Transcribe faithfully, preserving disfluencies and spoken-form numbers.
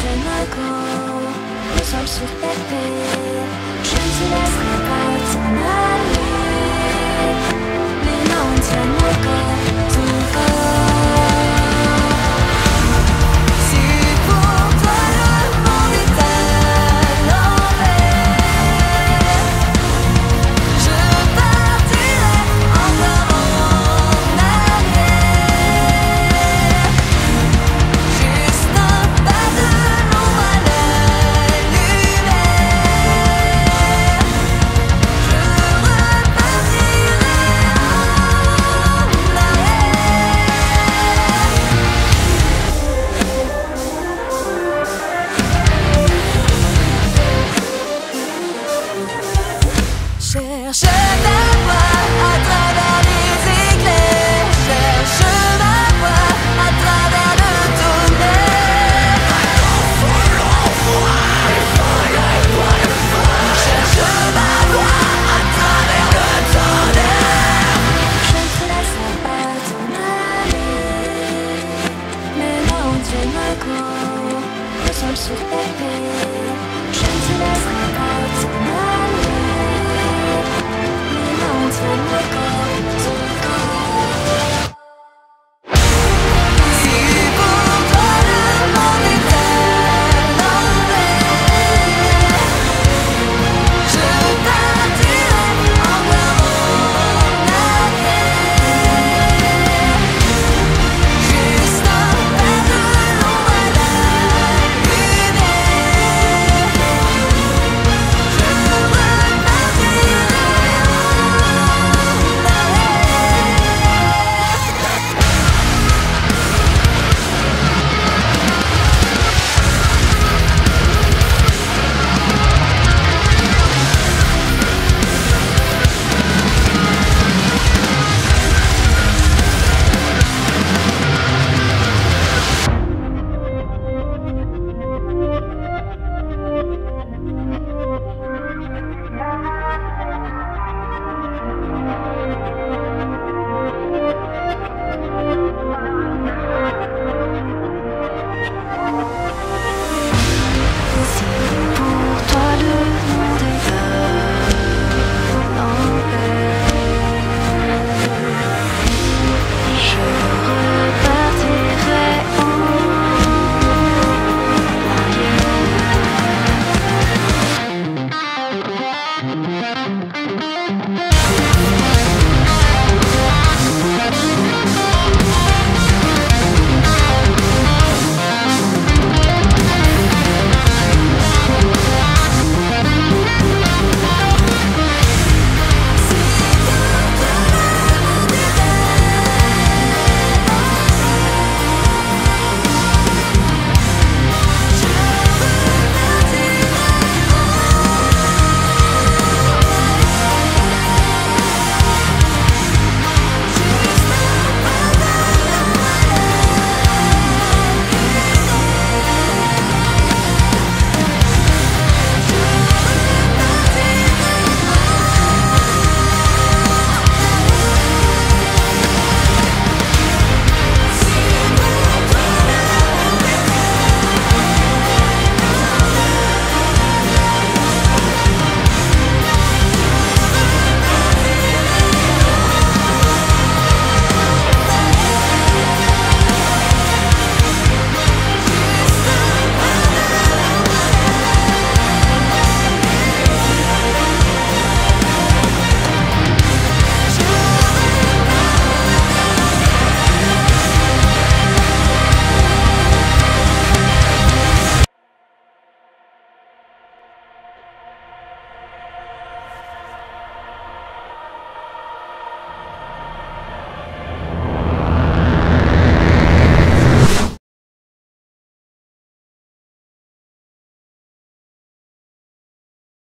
tienne corps, le sol sur tes pieds. Je ne te laisserai pas t'en aller. Mes mains tiennent encore ton corps. Si pour toi le monde est à l'envers, je partirai encore en arrière. Juste un pas de l'ombre à la lumière. Je repartirai en arrière. Cherche ta voix à travers les éclairs. Cherche ma voix à travers le tonnerre. Cherche ma voix à travers le tonnerre. Je ne te laisserai pas t'en aller. Mes mains tiennent corps, le sol sur tes pieds.